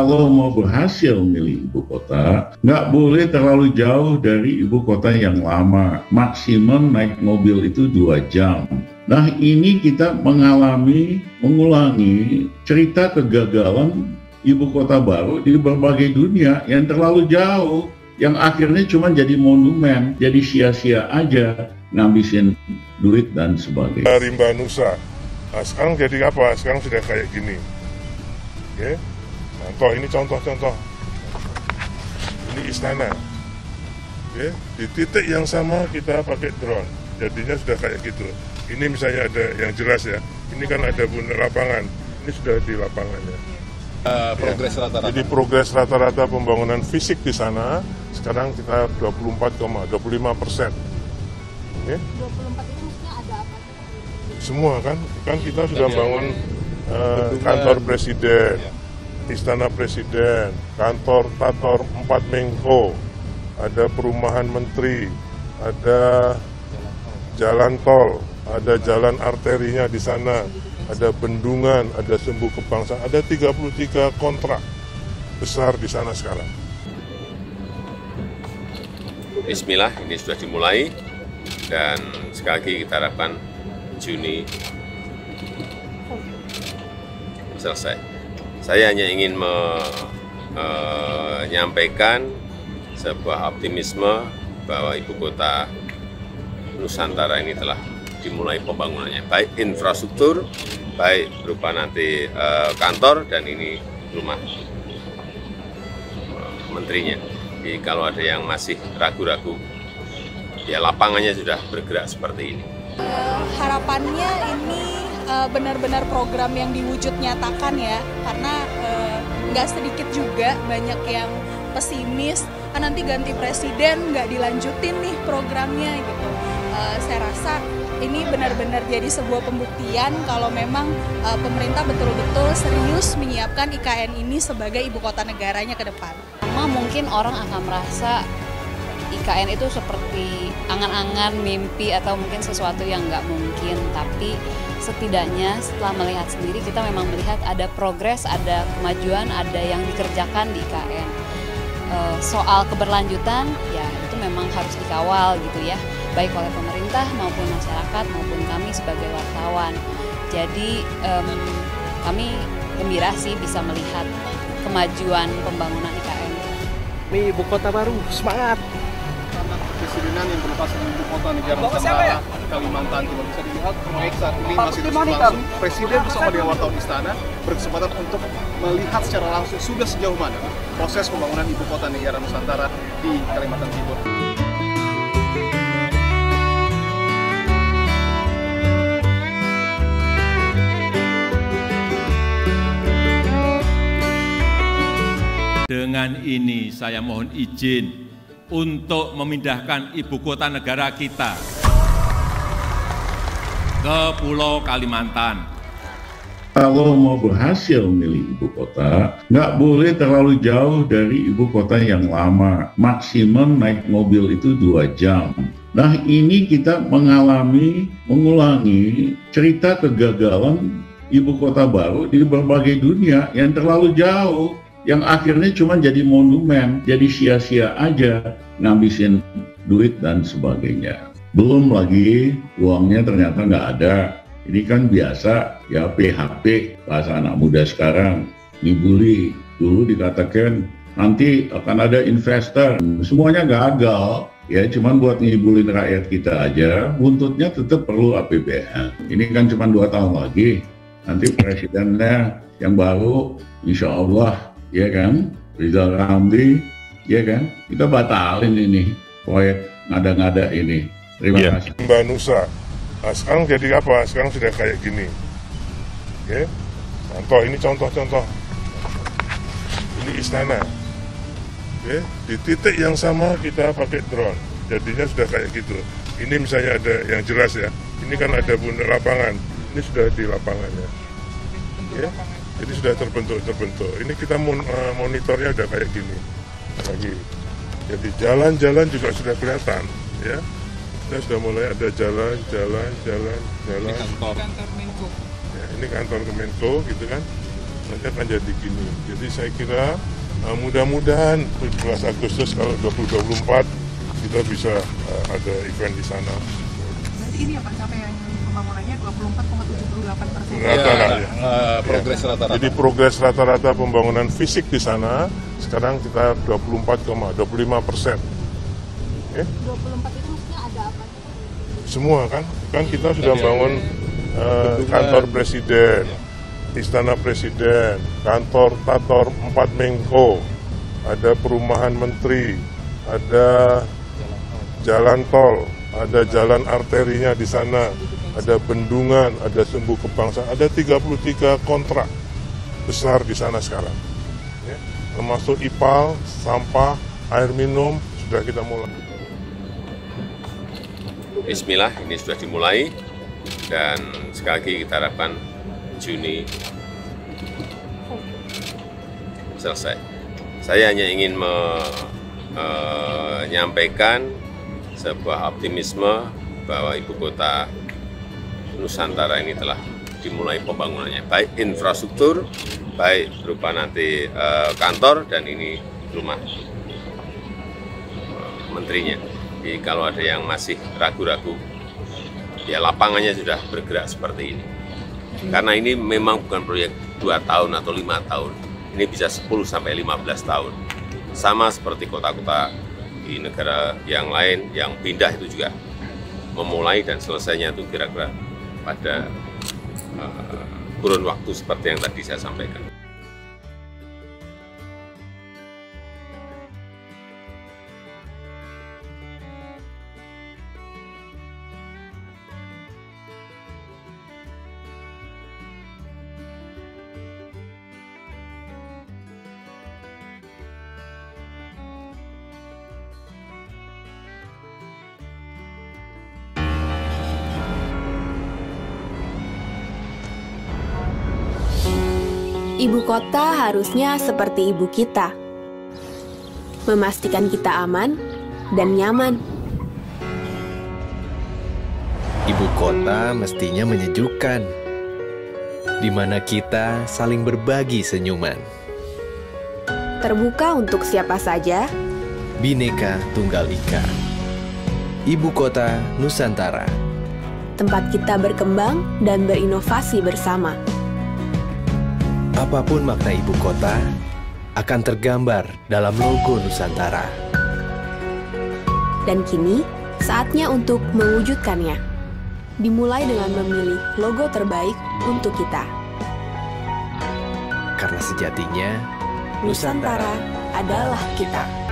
Kalau mau berhasil milih ibu kota, nggak boleh terlalu jauh dari ibu kota yang lama. Maksimum naik mobil itu 2 jam. Nah, ini kita mengulangi cerita kegagalan ibu kota baru di berbagai dunia yang terlalu jauh, yang akhirnya cuma jadi monumen, jadi sia-sia aja, ngabisin duit dan sebagainya. Rimba Nusa, nah, sekarang jadi apa? Sekarang sudah kayak gini. Oke? Nah, ini contoh-contoh. Ini istana. Oke? Di titik yang sama kita pakai drone, jadinya sudah kayak gitu. Ini misalnya ada yang jelas ya. Ini kan ada lapangan. Ini sudah di lapangannya. Progres rata-rata. Jadi progres rata-rata pembangunan fisik di sana sekarang kita 24,25%. Okay? 24 itu maksudnya ada apa? Semua kan kita sudah bangun kantor presiden, istana presiden, kantor 4 Menko, ada perumahan menteri, ada jalan tol, ada jalan arterinya di sana, ada bendungan, ada sumbu kebangsaan, ada 33 kontrak besar di sana sekarang. Bismillah, ini sudah dimulai dan sekali lagi kita harapkan Juni selesai. Saya hanya ingin menyampaikan sebuah optimisme bahwa ibu kota Nusantara ini telah dimulai pembangunannya, baik infrastruktur, baik berupa nanti kantor, dan ini rumah menterinya. Jadi kalau ada yang masih ragu-ragu, ya lapangannya sudah bergerak seperti ini. Harapannya ini benar-benar program yang diwujud nyatakan ya, karena nggak sedikit juga banyak yang pesimis, nanti ganti presiden nggak dilanjutin nih programnya gitu. Saya rasa ini benar-benar jadi sebuah pembuktian kalau memang pemerintah betul-betul serius menyiapkan IKN ini sebagai ibu kota negaranya ke depan. Mungkin orang akan merasa IKN itu seperti angan-angan, mimpi, atau mungkin sesuatu yang nggak mungkin. Tapi setidaknya setelah melihat sendiri, kita memang melihat ada progres, ada kemajuan, ada yang dikerjakan di IKN. Soal keberlanjutan, ya itu memang harus dikawal gitu ya, baik oleh pemerintah maupun masyarakat maupun kami sebagai wartawan. Jadi kami gembira sih bisa melihat kemajuan pembangunan IKN. Nih ibu kota baru, semangat! Presidenan yang berpasangan ibu kota negara Nusantara Kalimantan Timur bisa dilihat proyek saat ini masih terus berlangsung. Presiden bersama dengan wartawan istana berkesempatan untuk melihat secara langsung sudah sejauh mana proses pembangunan ibu kota negara Nusantara di Kalimantan Timur. Dengan ini saya mohon izin untuk memindahkan ibu kota negara kita ke Pulau Kalimantan. Kalau mau berhasil milih ibu kota, nggak boleh terlalu jauh dari ibu kota yang lama. Maksimum naik mobil itu 2 jam. Nah, ini kita mengulangi cerita kegagalan ibu kota baru di berbagai dunia yang terlalu jauh, yang akhirnya cuma jadi monumen, jadi sia-sia aja, ngabisin duit dan sebagainya. Belum lagi uangnya ternyata nggak ada. Ini kan biasa ya, PHP bahasa anak muda sekarang, dibully. Dulu dikatakan nanti akan ada investor, semuanya gagal. Ya cuman buat ngibulin rakyat kita aja, buntutnya tetap perlu APBN. Ini kan cuma 2 tahun lagi, nanti presidennya yang baru, insya Allah, ya kan, Rizal Ramli, ya kan, kita batalin ini proyek ngada-ngada ini. Terima kasih. Rimba Nusa, nah, sekarang jadi apa? Sekarang sudah kayak gini. Oke? Nah, ini contoh-contoh. Ini istana. Oke? Di titik yang sama kita pakai drone, jadinya sudah kayak gitu. Ini misalnya ada yang jelas ya. Ini kan ada lapangan. Ini sudah di lapangannya. Oke? Jadi sudah terbentuk. Ini kita monitornya udah kayak gini lagi. Jadi jalan-jalan juga sudah kelihatan, ya. Kita sudah mulai ada jalan. Ini kantor Ya, ini kantor Kemenko, gitu kan. nanti akan jadi gini. Jadi saya kira mudah-mudahan 17 Agustus kalau 2024 kita bisa ada event di sana. Berarti ini ya Pak, capaian pembangunannya 24,78%. Progres rata-rata. Jadi progres rata-rata pembangunan fisik di sana sekarang kita 24,25%. 24 itu maksudnya ada apa? Semua kan kita sudah bangun kantor presiden, istana presiden, kantor 4 Menko, ada perumahan menteri, ada jalan tol, ada jalan arterinya di sana, ada bendungan, ada sumbu kebangsaan, ada 33 kontrak besar di sana sekarang. Ya, termasuk IPAL, sampah, air minum, sudah kita mulai. Bismillah, ini sudah dimulai dan sekali lagi kita harapkan Juni selesai. Saya hanya ingin menyampaikan sebuah optimisme bahwa ibu kota Nusantara ini telah dimulai pembangunannya, baik infrastruktur, baik berupa nanti kantor dan ini rumah menterinya. Jadi kalau ada yang masih ragu-ragu, ya lapangannya sudah bergerak seperti ini. Karena ini memang bukan proyek 2 tahun atau 5 tahun, ini bisa 10 sampai 15 tahun. Sama seperti kota-kota di negara yang lain yang pindah itu juga memulai dan selesainya itu kira-kira pada kurun waktu seperti yang tadi saya sampaikan. Ibu kota harusnya seperti ibu kita, memastikan kita aman dan nyaman. Ibu kota mestinya menyejukkan, di mana kita saling berbagi senyuman. Terbuka untuk siapa saja. Bhinneka Tunggal Ika. Ibu kota Nusantara. Tempat kita berkembang dan berinovasi bersama. Apapun makna ibu kota akan tergambar dalam logo Nusantara. Dan kini saatnya untuk mewujudkannya. Dimulai dengan memilih logo terbaik untuk kita. Karena sejatinya Nusantara adalah kita.